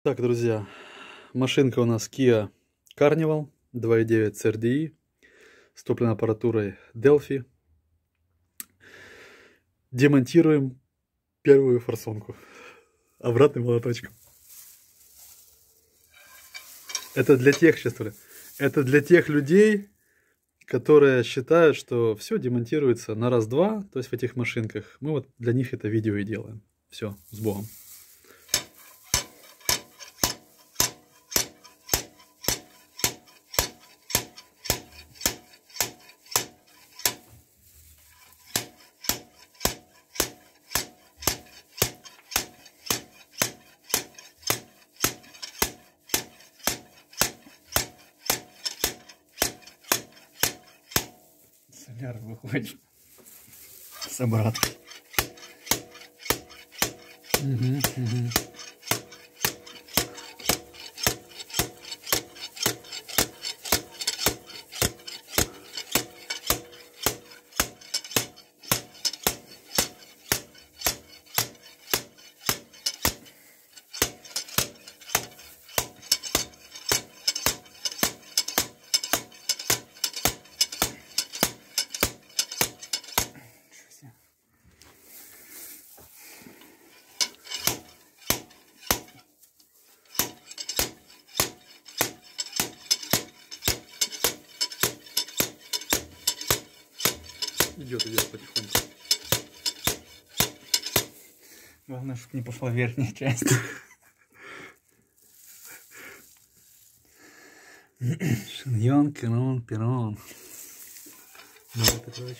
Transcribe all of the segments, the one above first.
Так, друзья, машинка у нас Kia Carnival 2.9 CRDI с топливной аппаратурой Delphi. Демонтируем первую форсунку обратным молоточком. Это для тех, это для тех людей, которые считают, что все демонтируется на раз-два, то есть в этих машинках. Мы вот для них это видео и делаем. Все, с Богом. Соляр выходит с обратки. Идет потихоньку. Главное, чтобы не пошла верхняя часть. Шиньон, Кинон, Пирон. Давай, Петрович.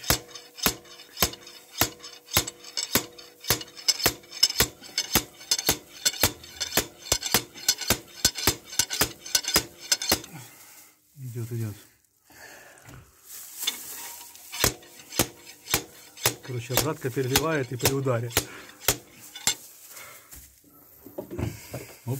Идет. Короче, обратка переливает и при ударе. Оп.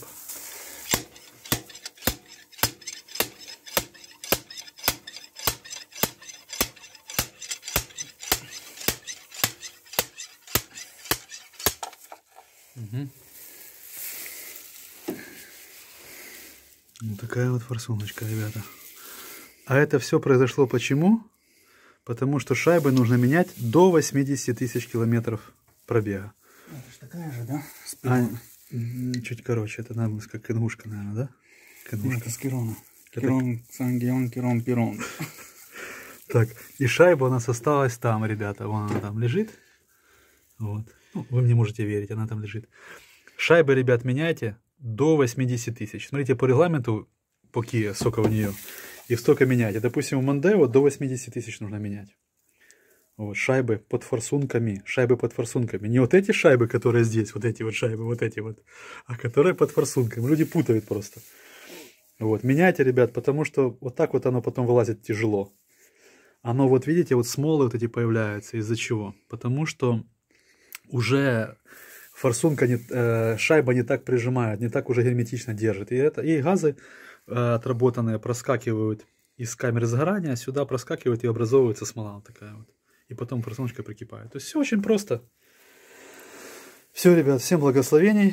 Вот такая вот форсуночка, ребята. А это все произошло почему? Потому что шайбы нужно менять до 80 тысяч километров пробега. Это ж такая же, да? Чуть короче, это наверное как ингушка, наверное, да? Нет, это с Кирона. Кирон, Сангион, Кирон, Пирон. Так, и шайба у нас осталась там, ребята. Вон она там лежит. Вот. Ну, вы мне можете верить, она там лежит. Шайбы, ребят, меняйте до 80 тысяч. Смотрите, по регламенту, по Kia, сколько у нее. И столько меняйте. Допустим, у Мондео до 80 тысяч нужно менять. Вот, шайбы под форсунками. Шайбы под форсунками. Не вот эти шайбы, которые здесь, вот эти вот шайбы, вот эти вот. А которые под форсунками. Люди путают просто. Вот, меняйте, ребят, потому что вот так вот оно потом вылазит тяжело. Оно, вот видите, вот смолы вот эти появляются. Из-за чего? Потому что уже форсунка, шайба не так прижимает, не так уже герметично держит. И газы отработанные проскакивают из камеры сгорания, сюда проскакивают и образовывается смола вот такая вот. И потом форсуночка прикипает. То есть все очень просто. Все, ребят, всем благословений.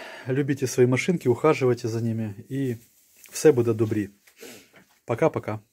Любите свои машинки, ухаживайте за ними. И все будет добре. Пока-пока.